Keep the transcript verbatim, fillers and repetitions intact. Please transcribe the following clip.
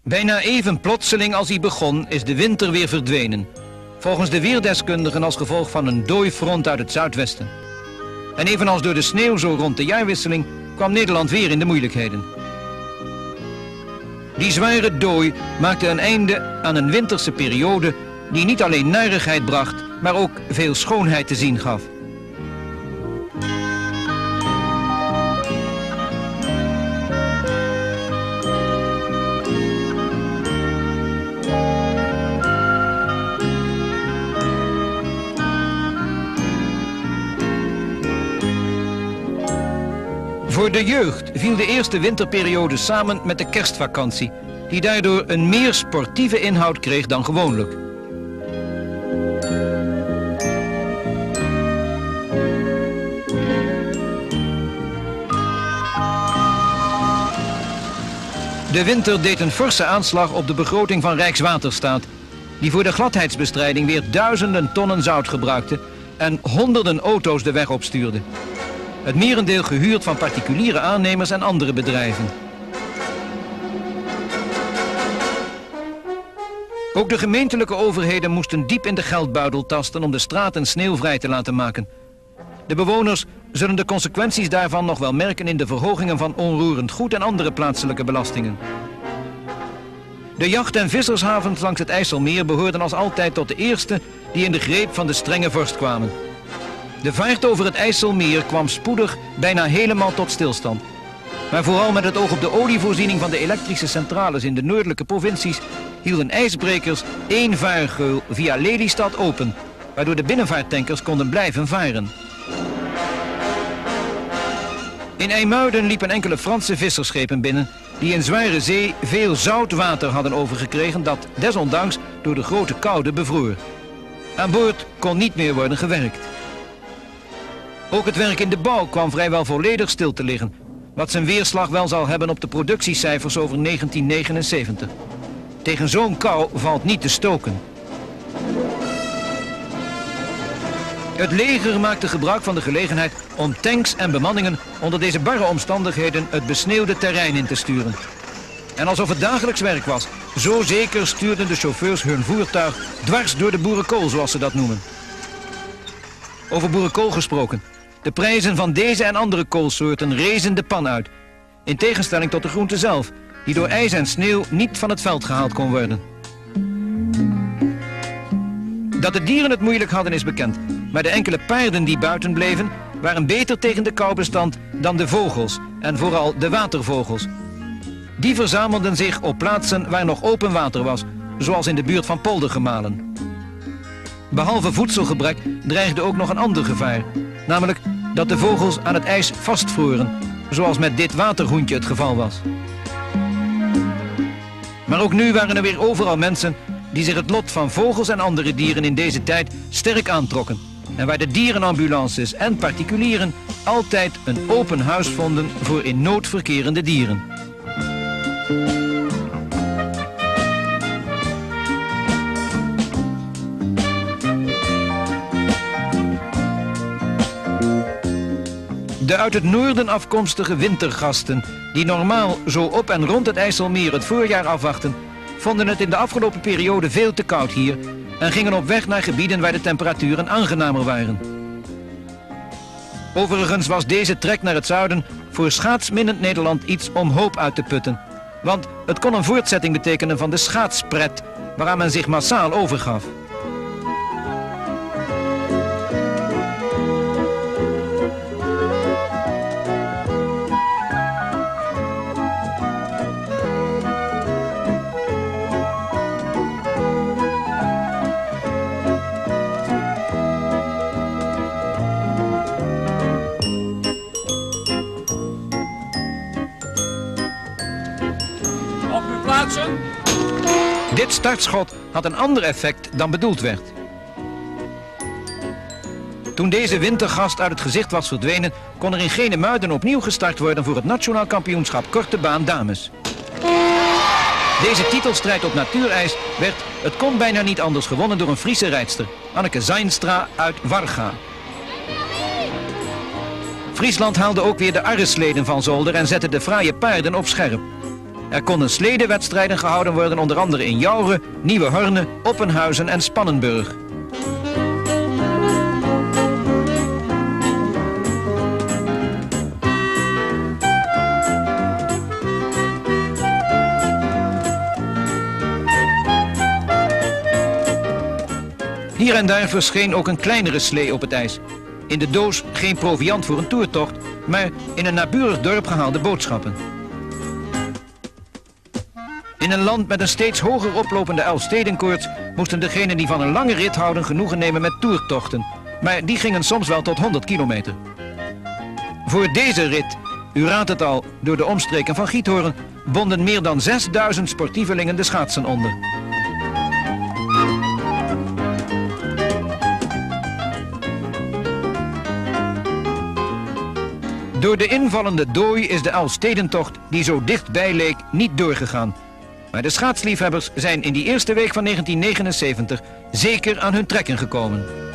Bijna even plotseling als hij begon is de winter weer verdwenen. Volgens de weerdeskundigen als gevolg van een dooifront uit het zuidwesten. En evenals door de sneeuw zo rond de jaarwisseling kwam Nederland weer in de moeilijkheden. Die zware dooi maakte een einde aan een winterse periode die niet alleen narigheid bracht, maar ook veel schoonheid te zien gaf. Voor de jeugd viel de eerste winterperiode samen met de kerstvakantie, die daardoor een meer sportieve inhoud kreeg dan gewoonlijk. De winter deed een forse aanslag op de begroting van Rijkswaterstaat, die voor de gladheidsbestrijding weer duizenden tonnen zout gebruikte en honderden auto's de weg opstuurde. Het merendeel gehuurd van particuliere aannemers en andere bedrijven. Ook de gemeentelijke overheden moesten diep in de geldbuidel tasten om de straten sneeuwvrij te laten maken. De bewoners zullen de consequenties daarvan nog wel merken in de verhogingen van onroerend goed en andere plaatselijke belastingen. De jacht- en vissershavens langs het IJsselmeer behoorden als altijd tot de eerste die in de greep van de strenge vorst kwamen. De vaart over het IJsselmeer kwam spoedig bijna helemaal tot stilstand. Maar vooral met het oog op de olievoorziening van de elektrische centrales in de noordelijke provincies hielden ijsbrekers één vaargeul via Lelystad open, waardoor de binnenvaarttankers konden blijven varen. In IJmuiden liepen enkele Franse vissersschepen binnen die in zware zee veel zout water hadden overgekregen dat desondanks door de grote koude bevroor. Aan boord kon niet meer worden gewerkt. Ook het werk in de bouw kwam vrijwel volledig stil te liggen, wat zijn weerslag wel zal hebben op de productiecijfers over negentien negenenzeventig. Tegen zo'n kou valt niet te stoken. Het leger maakte gebruik van de gelegenheid om tanks en bemanningen onder deze barre omstandigheden het besneeuwde terrein in te sturen. En alsof het dagelijks werk was, zo zeker stuurden de chauffeurs hun voertuig dwars door de boerenkool, zoals ze dat noemen. Over boerenkool gesproken. De prijzen van deze en andere koolsoorten rezen de pan uit. In tegenstelling tot de groente zelf, die door ijs en sneeuw niet van het veld gehaald kon worden. Dat de dieren het moeilijk hadden is bekend, maar de enkele paarden die buiten bleven waren beter tegen de kou bestand dan de vogels en vooral de watervogels. Die verzamelden zich op plaatsen waar nog open water was, zoals in de buurt van Poldergemalen. Behalve voedselgebrek dreigde ook nog een ander gevaar, namelijk dat de vogels aan het ijs vastvroren, zoals met dit waterhoentje het geval was. Maar ook nu waren er weer overal mensen die zich het lot van vogels en andere dieren in deze tijd sterk aantrokken. En waar de dierenambulances en particulieren altijd een open huis vonden voor in nood verkerende dieren. De uit het noorden afkomstige wintergasten, die normaal zo op en rond het IJsselmeer het voorjaar afwachten, vonden het in de afgelopen periode veel te koud hier en gingen op weg naar gebieden waar de temperaturen aangenamer waren. Overigens was deze trek naar het zuiden voor schaatsminnend Nederland iets om hoop uit te putten. Want het kon een voortzetting betekenen van de schaatspret, waaraan men zich massaal overgaf. Dit startschot had een ander effect dan bedoeld werd. Toen deze wintergast uit het gezicht was verdwenen, kon er in Genemuiden opnieuw gestart worden voor het nationaal kampioenschap korte baan dames. Deze titelstrijd op natuurijs werd, het kon bijna niet anders, gewonnen door een Friese rijdster, Anneke Zijnstra uit Warga. Friesland haalde ook weer de arresleden van zolder en zette de fraaie paarden op scherp. Er konden sledewedstrijden gehouden worden, onder andere in Jouren, Nieuwe Horne, Oppenhuizen en Spannenburg. Hier en daar verscheen ook een kleinere slee op het ijs. In de doos geen proviand voor een toertocht, maar in een naburig dorp gehaalde boodschappen. In een land met een steeds hoger oplopende Elfstedenkoorts moesten degenen die van een lange rit houden genoegen nemen met toertochten. Maar die gingen soms wel tot honderd kilometer. Voor deze rit, u raadt het al, door de omstreken van Giethoorn, bonden meer dan zesduizend sportievelingen de schaatsen onder. Door de invallende dooi is de Elfstedentocht, die zo dichtbij leek, niet doorgegaan. Maar de schaatsliefhebbers zijn in die eerste week van negentien negenenzeventig zeker aan hun trekken gekomen.